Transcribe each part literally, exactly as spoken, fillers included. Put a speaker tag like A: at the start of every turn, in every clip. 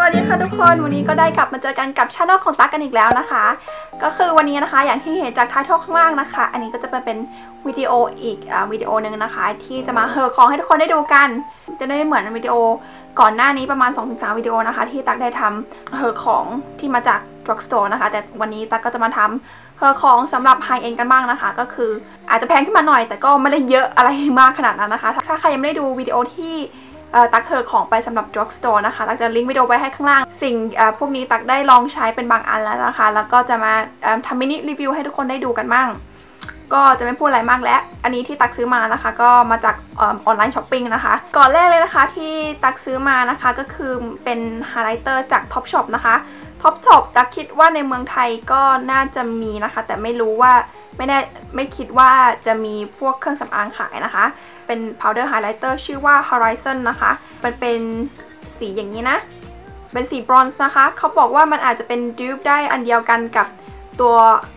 A: วัสดีค่ะทุกคนวันนี้ก็ได้กลับมาเจอกันกับช่องของตั๊กกันอีกแล้วนะคะก็คือวันนี้นะคะอย่างที่เห็นจากท้ายทอข้างล่างนะคะอันนี้ก็จะเป็นวิดีโออีกวิดีโอหนึ่งนะคะที่จะมาเฮอของให้ทุกคนได้ดูกันจะได้เหมือนวิดีโอก่อนหน้านี้ประมาณ สองถึงสาม วิดีโอนะคะที่ตั๊กได้ทำเฮอของที่มาจาก drugstore นะคะแต่วันนี้ตั๊กก็จะมาทำเฮอของสำหรับไฮเอ็นกันบ้างนะคะก็คืออาจจะแพงขึ้นมาหน่อยแต่ก็ไม่ได้เยอะอะไรมากขนาดนั้นนะคะถ้าใครยังไม่ได้ดูวิดีโอที่ตั๊กเฮอของไปสำหรับ drugstore นะคะตั๊กจะลิงก์วิดีโอไว้ให้ข้างล่างสิ่งพวกนี้ตั๊กได้ลองใช้เป็นบางอันแล้วนะคะแล้วก็จะมาทำมินิรีวิวให้ทุกคนได้ดูกันบ้างก็จะไม่พูดอะไรมากแล้วอันนี้ที่ตั๊กซื้อมานะคะก็มาจากออนไลน์ช้อปปิ้งนะคะก่อนแรกเลยนะคะที่ตั๊กซื้อมานะคะก็คือเป็นไฮไลท์เตอร์จาก Topshop นะคะTopshop ตั๊กคิดว่าในเมืองไทยก็น่าจะมีนะคะแต่ไม่รู้ว่าไม่แน่ไม่คิดว่าจะมีพวกเครื่องสำอางขายนะคะเป็น powder highlighter ชื่อว่า Horizon นะคะมันเป็นสีอย่างนี้นะเป็นสีบรอนซ์นะคะเขาบอกว่ามันอาจจะเป็น dupe ได้อันเดียวกันกับตัว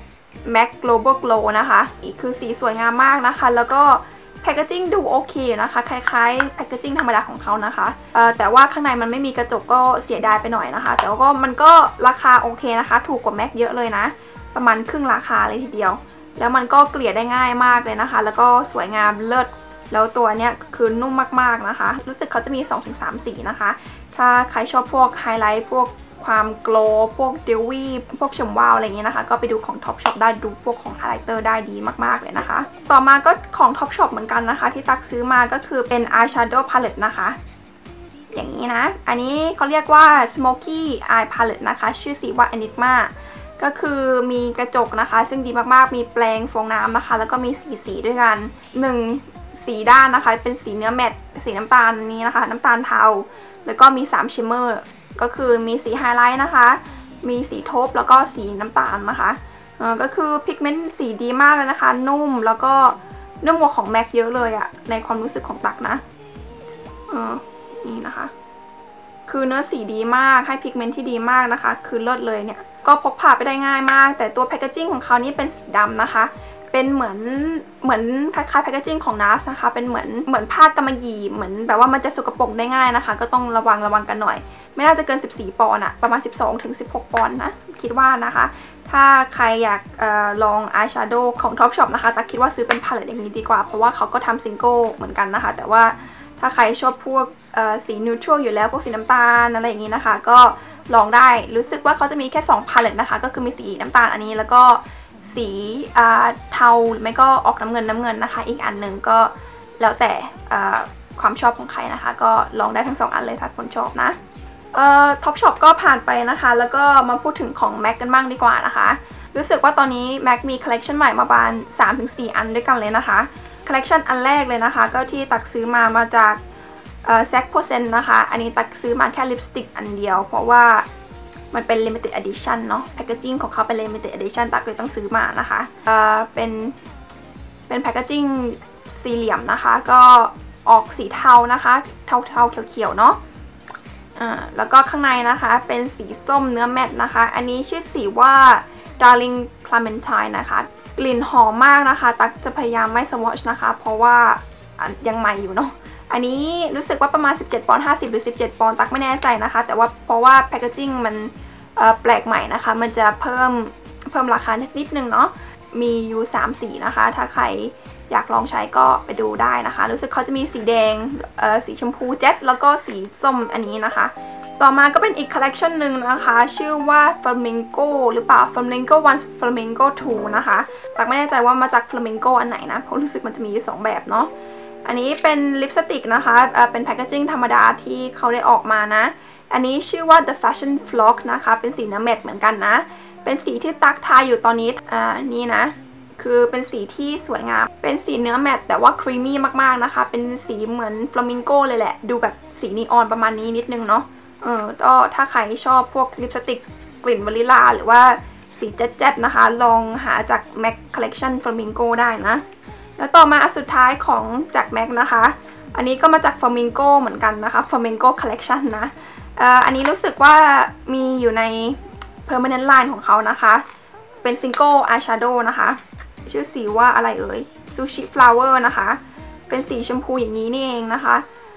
A: MAC Global Glow นะคะอีกคือสีสวยงามมากนะคะแล้วก็แพคเกจิ้งดูโอเคนะคะคล้ายๆแพคเกจิ้งธรรมดาของเขานะคะเอ่อแต่ว่าข้างในมันไม่มีกระจกก็เสียดายไปหน่อยนะคะแต่ก็มันก็ราคาโอเคนะคะถูกกว่า MAC เยอะเลยนะประมาณครึ่งราคาเลยทีเดียวแล้วมันก็เกลี่ยได้ง่ายมากเลยนะคะแล้วก็สวยงามเลิศแล้วตัวเนี้ยคือนุ่มมากๆนะคะรู้สึกเขาจะมี สองถึงสาม สีนะคะถ้าใครชอบพวกไฮไลท์พวกความโกลว์พวกเดวี่พวกเฉมวาวอะไรอย่างเงี้ยนะคะก็ไปดูของ Topshop ได้ดูพวกของไฮไลท์เตอร์ได้ดีมากๆเลยนะคะต่อมาก็ของ Topshop เหมือนกันนะคะที่ตักซื้อมาก็คือเป็น Eyeshadow Palette นะคะอย่างนี้นะอันนี้เขาเรียกว่า Smoky Eye Palette นะคะชื่อสีว่า Enigmaก็คือมีกระจกนะคะซึ่งดีมากๆมีแปรงฟองน้ำนะคะแล้วก็มีสีสีด้วยกันหนึ่งสีด้านนะคะเป็นสีเนื้อแมตต์สีน้ำตาลนี้นะคะน้ำตาลเทาแล้วก็มีสามชิมเมอร์ก็คือมีสีไฮไลท์นะคะมีสีโทปแล้วก็สีน้ำตาลนะคะเออก็คือพิกเมนต์สีดีมากเลยนะคะนุ่มแล้วก็นุ่มกว่าของแม็กเยอะเลยอะในความรู้สึกของตักนะเออนี่นะคะคือเนื้อสีดีมากให้พิกเมนต์ที่ดีมากนะคะคือเลิศเลยเนี่ยก็พกพาไปได้ง่ายมากแต่ตัวแพคเกจิ้งของเขานี่เป็นสีดำนะคะเป็นเหมือนเหมือนคล้ายๆแพคเกจิ้งของ นาส นะคะเป็นเหมือนเหมือนผ้ากำมะหยี่เหมือนแบบว่ามันจะสกปรกได้ง่ายนะคะก็ต้องระวังระวังกันหน่อยไม่น่าจะเกินสิบสี่ปอนด์อะประมาณสิบสองถึงสิบหกปอนด์นะคิดว่านะคะถ้าใครอยากเอ่อลองอายแชโดว์ของ Topshop นะคะแต่คิดว่าซื้อเป็นพาเลตอย่างนี้ดีกว่าเพราะว่าเขาก็ทำซิงเกิลเหมือนกันนะคะแต่ว่าถ้าใครชอบพวกสีนิวทรัลอยู่แล้วพวกสีน้ำตาลอะไรอย่างนี้นะคะก็ลองได้รู้สึกว่าเขาจะมีแค่สองพาเลตนะคะก็คือมีสีน้ำตาลอันนี้แล้วก็สีเทาหรือไม่ก็ออกน้ำเงินน้ำเงินนะคะอีกอันหนึ่งก็แล้วแต่ความชอบของใครนะคะก็ลองได้ทั้งสองอันเลยถ้าคนชอบนะเอ่อ Topshop ก็ผ่านไปนะคะแล้วก็มาพูดถึงของ MAC กันบ้างดีกว่านะคะรู้สึกว่าตอนนี้ MAC มีคอลเลคชันใหม่มาประมาณ สามถึงสี่ อันด้วยกันเลยนะคะคอลเลคชันอันแรกเลยนะคะก็ที่ตักซื้อมามาจากแซคโพเซนนะคะอันนี้ตักซื้อมาแค่ลิปสติกอันเดียวเพราะว่ามันเป็น limited edition เนาะแพคเกจิ้งของเขาเป็น limited edition ตักเลยต้องซื้อมานะคะเอ่อเป็นเป็นแพคเกจิ้งสี่เหลี่ยมนะคะก็ออกสีเทานะคะเทาเทาเขียวๆเนาะอ่าแล้วก็ข้างในนะคะเป็นสีส้มเนื้อแมตต์นะคะอันนี้ชื่อสีว่า darling clementine นะคะกลิ่นหอมมากนะคะตักจะพยายามไม่สวอชนะคะเพราะว่ายังใหม่อยู่เนาะอันนี้รู้สึกว่าประมาณสิบเจ็ดปอนด์ห้าสิบหรือสิบเจ็ดปอนด์ตักไม่แน่ใจนะคะแต่ว่าเพราะว่าแพคเกจิ้งมันแปลกใหม่นะคะมันจะเพิ่มเพิ่มราคานิดนึงเนาะมีอยู่สามสีนะคะถ้าใครอยากลองใช้ก็ไปดูได้นะคะรู้สึกเขาจะมีสีแดงสีชมพูเจ็ตแล้วก็สีส้มอันนี้นะคะต่อมาก็เป็นอีกคอลเลคชันหนึ่งนะคะชื่อว่า Flamingo หรือเปล่า Flamingo one Flamingo two นะคะตักไม่แน่ใจว่ามาจาก Flamingo อันไหนนะเพราะรู้สึกมันจะมีอยู่สองแบบเนาะอันนี้เป็นลิปสติกนะคะเป็นแพคเกจิ้งธรรมดาที่เขาได้ออกมานะอันนี้ชื่อว่า The Fashion Flock นะคะเป็นสีเนื้อแมตต์เหมือนกันนะเป็นสีที่ตักทาอยู่ตอนนี้อ่านี่นะคือเป็นสีที่สวยงามเป็นสีเนื้อแมตต์แต่ว่าครีมมี่มากๆนะคะเป็นสีเหมือนฟลามิงโกเลยแหละดูแบบสีนีออนประมาณนี้นิดนึงเนาะเออก็ถ้าใครชอบพวกลิปสติกกลิ่นวานิลลาหรือว่าสีแจ๊ดๆนะคะลองหาจาก MAC Collection Flamingo ได้นะแล้วต่อมาอันสุดท้ายของจาก MAC นะคะอันนี้ก็มาจาก Flamingo เหมือนกันนะคะ Flamingo Collection นะเอ่ออันนี้รู้สึกว่ามีอยู่ใน Permanent Line ของเขานะคะเป็น Single Eyeshadow นะคะชื่อสีว่าอะไรเอ่ย Sushi Flower นะคะเป็นสีชมพูอย่างนี้นี่เองนะคะ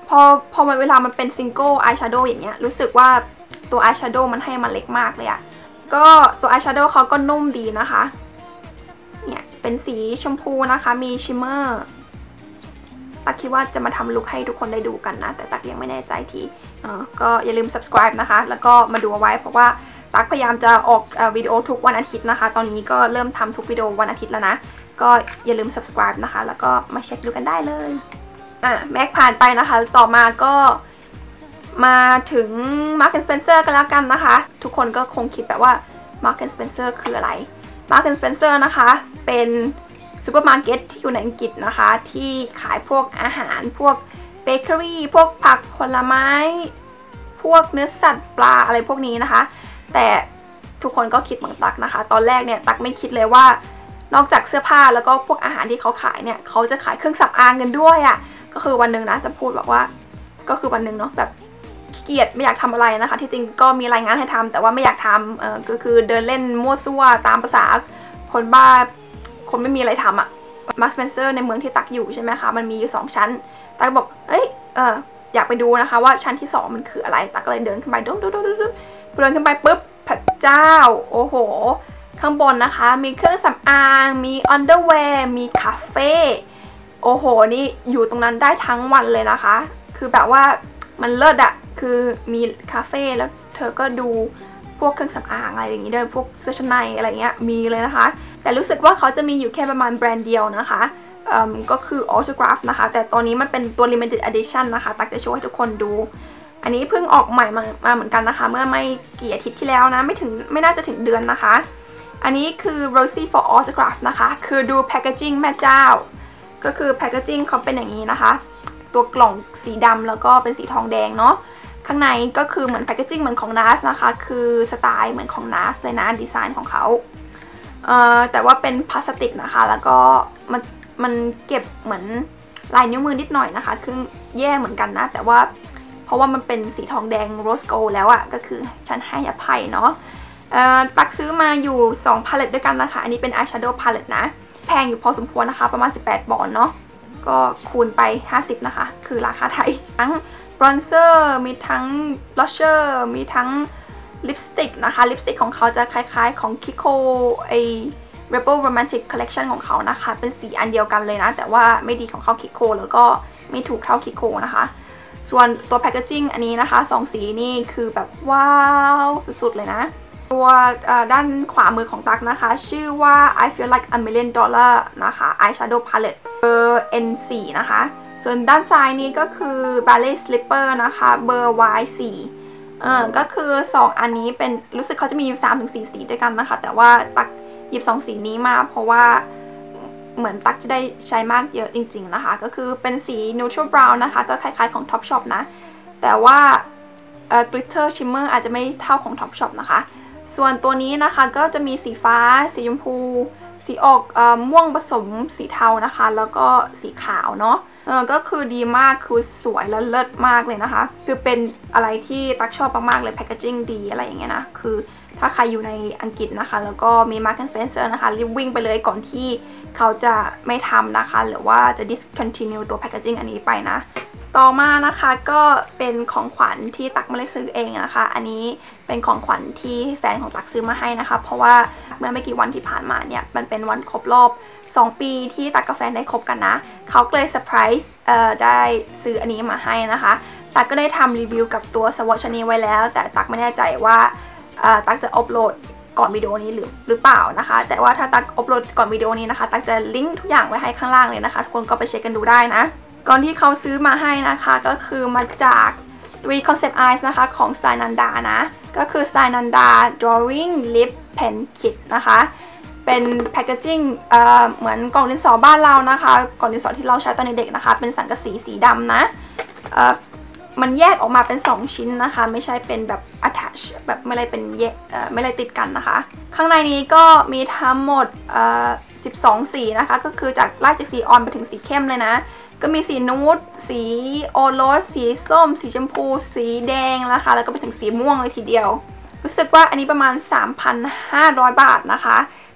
A: พอพอเวลามันเป็นซิงเกิลอายแชโดว์อย่างเงี้ยรู้สึกว่าตัวอายแชโดว์มันให้มันเล็กมากเลยอะก็ตัวอายแชโดว์เขาก็นุ่มดีนะคะเนี่ยเป็นสีชมพูนะคะมีชิมเมอร์ตักคิดว่าจะมาทำลุคให้ทุกคนได้ดูกันนะแต่ตักยังไม่แน่ใจทีเออก็อย่าลืม subscribe นะคะแล้วก็มาดูเอาไว้เพราะว่าตักพยายามจะออกวิดีโอทุกวันอาทิตย์นะคะตอนนี้ก็เริ่มทำทุกวิดีโอวันอาทิตย์แล้วนะก็อย่าลืม subscribe นะคะแล้วก็มาเช็คดูกันได้เลยอ่ะแม็กผ่านไปนะคะต่อมาก็มาถึง Marks and Spencer กันแล้วกันนะคะทุกคนก็คงคิดแบบว่า Marks and Spencer คืออะไร Marks and Spencer นะคะเป็นซูเปอร์มาร์เก็ตที่อยู่ในอังกฤษนะคะที่ขายพวกอาหารพวกเบเกอรี่พวกผักผลไม้พวกเนื้อสัตว์ปลาอะไรพวกนี้นะคะแต่ทุกคนก็คิดเหมือนตักนะคะตอนแรกเนี่ยตักไม่คิดเลยว่านอกจากเสื้อผ้าแล้วก็พวกอาหารที่เขาขายเนี่ยเขาจะขายเครื่องสำอางกันด้วยอะ่ะก็คือวันหนึ่งนะจะพูดแบบว่าก็คือวันหนึ่งเนาะแบบเกลียดไม่อยากทำอะไรนะคะที่จริงก็มีรายงานให้ทำแต่ว่าไม่อยากทำเออก็คือเดินเล่นมั่วซั่วตามภาษาคนบ้าคนไม่มีอะไรทำอะมาร์คสเปนเซอร์ในเมืองที่ตักอยู่ใช่ไหมคะมันมีอยู่สองชั้นตักบอกเอ้ยเอออยากไปดูนะคะว่าชั้นที่สองมันคืออะไรตักก็เลยเดินขึ้นไปดุ๊ดดุ๊ดดุ๊ดดุ๊ดเดินขึ้นไปปุ๊บพระเจ้าโอ้โหข้างบนนะคะมีเครื่องสำอางมีอันเดอร์แวร์มีคาเฟ่โอ้โหนี่อยู่ตรงนั้นได้ทั้งวันเลยนะคะคือแบบว่ามันเลิศอะคือมีคาเฟ่แล้วเธอก็ดูพวกเครื่องสำอางอะไรอย่างนี้ด้วยพวกเสื้อชั้นในอะไรเงี้ยมีเลยนะคะแต่รู้สึกว่าเขาจะมีอยู่แค่ประมาณแบรนด์เดียวนะคะก็คือ Autograph นะคะแต่ตอนนี้มันเป็นตัว limited edition นะคะตักจะโชว์ให้ทุกคนดูอันนี้เพิ่งออกใหม่มามาเหมือนกันนะคะเมื่อไม่กี่อาทิตย์ที่แล้วนะไม่ถึงไม่น่าจะถึงเดือนนะคะอันนี้คือ Rosie for Autograph นะคะคือดู packaging แม่เจ้าก็คือ packaging เขาเป็นอย่างนี้นะคะตัวกล่องสีดำแล้วก็เป็นสีทองแดงเนาะข้างในก็คือเหมือนแพคเกจิ้งเหมือนของ นาส นะคะคือสไตล์เหมือนของ นาส เลยนะดีไซน์ของเขาเอ่อแต่ว่าเป็นพลาสติกนะคะแล้วก็มันมันเก็บเหมือนลายนิ้วมือนิดหน่อยนะคะคือแย่เหมือนกันนะแต่ว่าเพราะว่ามันเป็นสีทองแดงโรสโกลแล้วอะก็คือฉันให้อภัยเนาะเอ่อตักซื้อมาอยู่สองพาเลตด้วยกันนะคะอันนี้เป็นอายแชโดว์พาเลตนะแพงอยู่พอสมควรนะคะประมาณสิบแปดบอลเนาะก็คูณไปห้าสิบนะคะคือราคาไทยทั้งบรอนเซอร์มีทั้งบลัชเชอร์มีทั้งลิปสติกนะคะลิปสติกของเขาจะคล้ายๆของ Kiko ไอ Rebel Romantic Collection ของเขานะคะเป็นสีอันเดียวกันเลยนะแต่ว่าไม่ดีของเขา Kiko แล้วก็ไม่ถูกเท่า Kiko นะคะส่วนตัวแพคเกจิ้งอันนี้นะคะสองสีนี่คือแบบว้าวสุดๆเลยนะตัวด้านขวามือของตักนะคะชื่อว่า I Feel Like a Million Dollar นะคะ Eyeshadow Palette เบอร์ เอ็น โฟร์ นะคะส่วนด้านซ้ายนี้ก็คือ Ballet Slipper นะคะเบอร์ วาย โฟร์ เออก็คือสองอันนี้เป็นรู้สึกเขาจะมีอยู่ สามถึงสี่ สีด้วยกันนะคะแต่ว่าตักหยิบสองสีนี้มาเพราะว่าเหมือนตักจะได้ใช้มากเยอะจริงๆนะคะก็คือเป็นสี Neutral Brown นะคะก็คล้ายๆของ Topshop นะแต่ว่าเอ่อ Glitter Shimmer อาจจะไม่เท่าของ Topshop นะคะส่วนตัวนี้นะคะก็จะมีสีฟ้าสีชมพูสีออกเอ่อม่วงผสมสีเทานะคะแล้วก็สีขาวเนาะเออก็คือดีมากคือสวยและเลิศมากเลยนะคะคือเป็นอะไรที่ตักชอบมากๆเลยแพคเกจิ้งดีอะไรอย่างเงี้ยนะคือถ้าใครอยู่ในอังกฤษนะคะแล้วก็มี Marks and Spencer นะคะรีบวิ่งไปเลยก่อนที่เขาจะไม่ทำนะคะหรือว่าจะ discontinue ตัวแพคเกจิ้งอันนี้ไปนะต่อมานะคะก็เป็นของขวัญที่ตักไม่ได้ซื้อเองนะคะอันนี้เป็นของขวัญที่แฟนของตักซื้อมาให้นะคะเพราะว่าเมื่อไม่กี่วันที่ผ่านมาเนี่ยมันเป็นวันครบรอบสองปีที่ตักกับแฟนได้คบกันนะเขาก็เลยเซอร์ไพรส์เอ่อได้ซื้ออันนี้มาให้นะคะตักก็ได้ทำรีวิวกับตัวสวอชนี้ไว้แล้วแต่ตักไม่แน่ใจว่าเอ่อตักจะอัปโหลดก่อนวิดีโอนี้หรือหรือเปล่านะคะแต่ว่าถ้าตักอัปโหลดก่อนวิดีโอนี้นะคะตักจะลิงก์ทุกอย่างไว้ให้ข้างล่างเลยนะคะทุกคนก็ไปเช็คกันดูได้นะก่อนที่เขาซื้อมาให้นะคะก็คือมาจาก three Concept Eyes นะคะของ Style Nanda นะก็คือ Style Nanda Drawing Lip Pen Kit นะคะเป็นแพคเกจิ้งเอ่อเหมือนกล่องดินสอบ้านเรานะคะกล่องดินสอที่เราใช้ตอนเด็กๆนะคะเป็นสังกะสีสีดำนะเอ่อมันแยกออกมาเป็นสองชิ้นนะคะไม่ใช่เป็นแบบ attach แบบไม่ได้เป็นแยกเอ่อไม่ได้ติดกันนะคะข้างในนี้ก็มีทั้งหมดเอ่อสิบสองสีนะคะก็คือจากไล่จากสีอ่อนไปถึงสีเข้มเลยนะก็มีสีนูดสีโอรสสีส้มสีชมพูสีแดงนะคะแล้วก็ไปถึงสีม่วงเลยทีเดียวรู้สึกว่าอันนี้ประมาณ สามพันห้าร้อย บาทนะคะ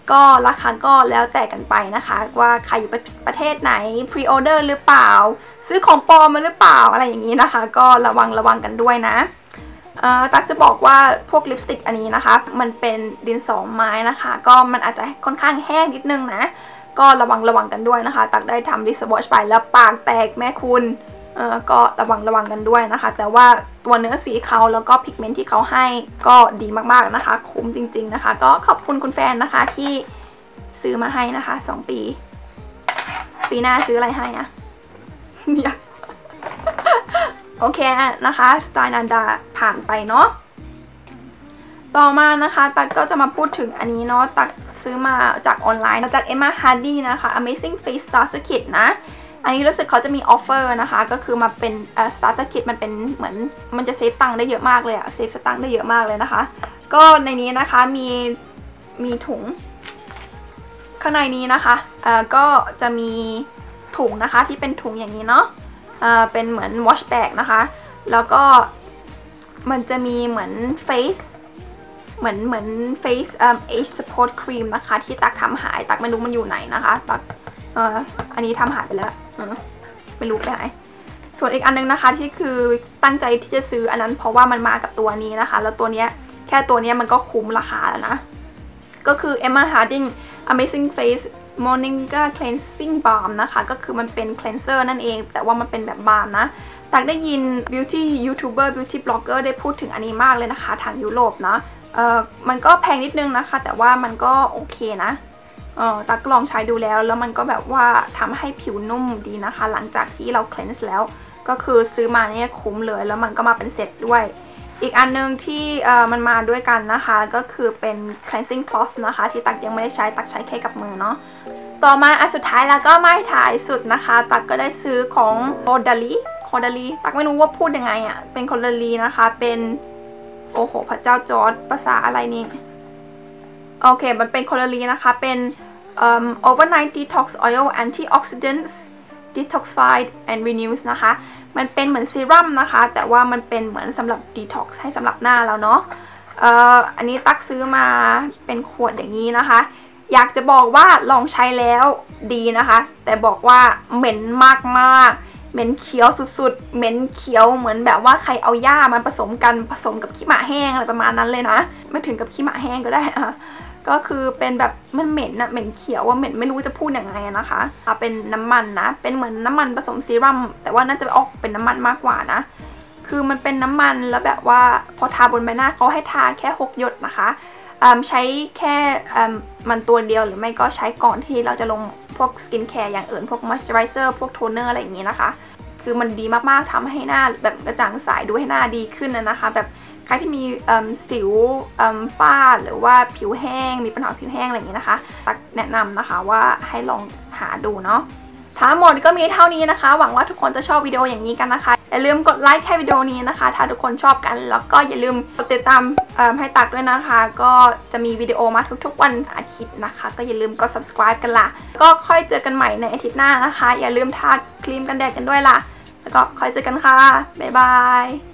A: ก็ราคาก็แล้วแต่กันไปนะคะว่าใครอยู่ประเทศไหน pre order หรือเปล่าซื้อของปลอมมาหรือเปล่าอะไรอย่างนี้นะคะก็ระวังระวังกันด้วยนะตักจะบอกว่าพวกลิปสติกอันนี้นะคะมันเป็นดินสอไม้นะคะก็มันอาจจะค่อนข้างแห้งนิดนึงนะก็ระวังระวังกันด้วยนะคะตักได้ทำดิสวอชไปแล้วปากแตกแม่คุณเออก็ระวังระวังกันด้วยนะคะแต่ว่าตัวเนื้อสีเขาแล้วก็พิกเมนต์ที่เขาให้ก็ดีมากๆนะคะคุ้มจริงๆนะคะก็ขอบคุณคุณแฟนนะคะที่ซื้อมาให้นะคะสองปีปีหน้าซื้ออะไรให้อะเนี่ยโอเคนะคะสไตล์นันดาผ่านไปเนาะต่อมานะคะตักก็จะมาพูดถึงอันนี้เนาะตักซื้อมาจากออนไลน์จาก Emma Hardy นะคะ Amazing Face Starter Kit นะอันนี้รู้สึกเขาจะมีออฟเฟอร์นะคะก็คือมาเป็น uh, Starter Kit มันเป็นเหมือนมันจะเซฟตังค์ได้เยอะมากเลยอะเซฟสตังค์ได้เยอะมากเลยนะคะก็ในนี้นะคะมีมีถุงข้างในนี้นะคะเอ่อก็จะมีถุงนะคะที่เป็นถุงอย่างนี้เนาะเอ่อเป็นเหมือน wash bag นะคะแล้วก็มันจะมีเหมือน face เหมือนเหมือน face um, age support cream นะคะที่ตักทำหายตักไม่รู้มันอยู่ไหนนะคะตักเอ่ออันนี้ทำหายไปแล้วไม่รู้ไปไหนส่วนอีกอันนึงนะคะที่คือตั้งใจที่จะซื้ออันนั้นเพราะว่ามันมากับตัวนี้นะคะแล้วตัวเนี้ยแค่ตัวเนี้ยมันก็คุ้มราคาแล้วนะก็คือ Emma Harding Amazing Face Moringa Cleansing Balm นะคะก็คือมันเป็น cleanser นั่นเองแต่ว่ามันเป็นแบบบาล์มนะตักได้ยิน beauty youtuber beauty blogger ได้พูดถึงอันนี้มากเลยนะคะทางยุโรปเนาะเออมันก็แพงนิดนึงนะคะแต่ว่ามันก็โอเคนะเออตักลองใช้ดูแล้วแล้วมันก็แบบว่าทำให้ผิวนุ่มดีนะคะหลังจากที่เรา cleanse แล้วก็คือซื้อมาเนี่ยคุ้มเลยแล้วมันก็มาเป็นเซตด้วยอีกอันนึงที่เอ่อมันมาด้วยกันนะคะก็คือเป็น cleansing cloth นะคะที่ตักยังไม่ได้ใช้ตักใช้แค่กับมือเนาะต่อมาอันสุดท้ายแล้วก็ไม่ถ่ายสุดนะคะตักก็ได้ซื้อของโคดาลีโคดาลีตักไม่รู้ว่าพูดยังไงอ่ะเป็นโคดาลีนะคะเป็นโอ้โหพระเจ้าจอร์จภาษาอะไรนี่โอเคมันเป็นโคดาลีนะคะเป็น um, overnight detox oil antioxidants detoxify and renews นะคะมันเป็นเหมือนซีรั่มนะคะแต่ว่ามันเป็นเหมือนสำหรับ detox ให้สำหรับหน้าเราเนาะเอ่ออันนี้ตักซื้อมาเป็นขวดอย่างนี้นะคะอยากจะบอกว่าลองใช้แล้วดีนะคะแต่บอกว่าเหม็นมากๆเหม็นเขียวสุดๆเหม็นเขียวเหมือนแบบว่าใครเอาหญ้ามาผสมกันผสมกับขี้หมาแห้งอะไรประมาณนั้นเลยนะไม่ถึงกับขี้หมาแห้งก็ได้อะก็คือเป็นแบบมันเหม็นอะเหม็นเขียวว่าเหม็นไม่รู้จะพูดยังไงนะคะเป็นน้ำมันนะเป็นเหมือนน้ำมันผสมซีรั่มแต่ว่าน่าจะออกเป็นน้ำมันมากกว่านะคือมันเป็นน้ำมันแล้วแบบว่าพอทาบนใบหน้าเขาให้ทาแค่หกหยดนะคะใช้แค่มันตัวเดียวหรือไม่ก็ใช้ก่อนที่เราจะลงพวกสกินแคร์อย่างอื่นพวกมอยส์เจอไรเซอร์พวกโทนเนอร์อะไรอย่างนี้นะคะคือมันดีมากๆทำให้หน้าแบบกระจ่างใสดูให้หน้าดีขึ้นนะคะแบบใครที่มีสิวฝ้าหรือว่าผิวแห้งมีปัญหาผิวแห้งอะไรอย่างนี้นะคะตักแนะนำนะคะว่าให้ลองหาดูเนาะทั้งหมดก็มีเท่านี้นะคะหวังว่าทุกคนจะชอบวิดีโออย่างนี้กันนะคะอย่าลืมกดไลค์ให้วิดีโอนี้นะคะถ้าทุกคนชอบกันแล้วก็อย่าลืมกดติดตามให้ตักด้วยนะคะก็จะมีวิดีโอมาทุกๆวันอาทิตย์นะคะก็อย่าลืมกด subscribe กันล่ะก็ค่อยเจอกันใหม่ในอาทิตย์หน้านะคะอย่าลืมทาครีมกันแดดกันด้วยล่ะแล้วก็ค่อยเจอกันค่ะบ๊ายบาย